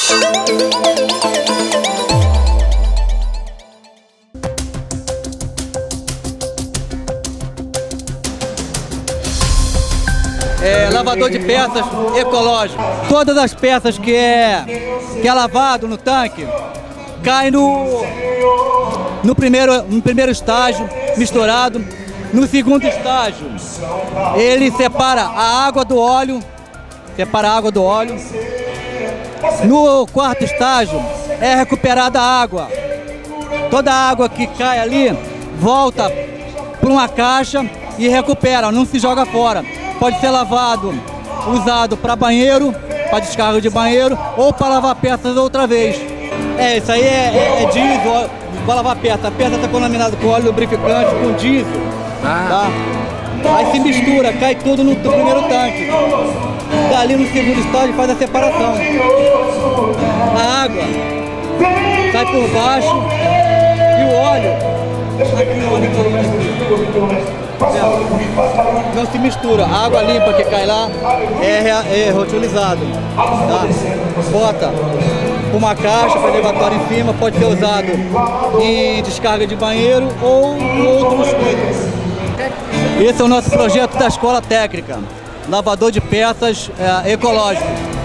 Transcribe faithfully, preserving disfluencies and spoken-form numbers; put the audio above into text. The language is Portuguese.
É, lavador de peças ecológico. Todas as peças que é, que é lavado no tanque, cai no, no, primeiro, no primeiro estágio, misturado. No segundo estágio, ele separa a água do óleo, separa a água do óleo. No quarto estágio, é recuperada a água. Toda a água que cai ali, volta para uma caixa e recupera, não se joga fora. Pode ser lavado, usado para banheiro, para descarga de banheiro, ou para lavar peças outra vez. É, isso aí é, é, é diesel, para lavar peça. A peça está contaminada com óleo lubrificante, com diesel. Ah. Tá? Aí se mistura, cai tudo no, no primeiro tanque. Dali no segundo estágio faz a separação. A água sai por baixo e o óleo, aqui o óleo aqui. É, não se mistura, a água limpa que cai lá é, é reutilizado, tá? Bota uma caixa para elevatório em cima, pode ser usado em descarga de banheiro ou em outros coisas. Esse é o nosso projeto da Escola Técnica, lavador de peças é, ecológico.